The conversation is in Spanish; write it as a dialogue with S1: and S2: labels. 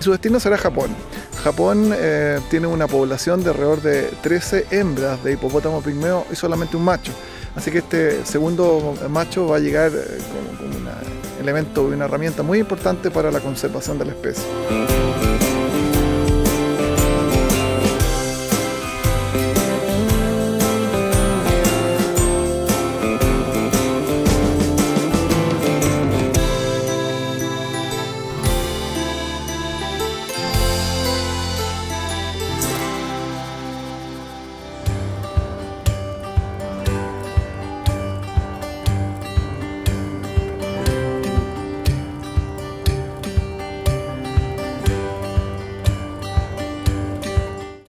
S1: su destino será Japón. Japón tiene una población de alrededor de 13 hembras de hipopótamo pigmeo y solamente un macho. Así que este segundo macho va a llegar como un elemento y una herramienta muy importante para la conservación de la especie.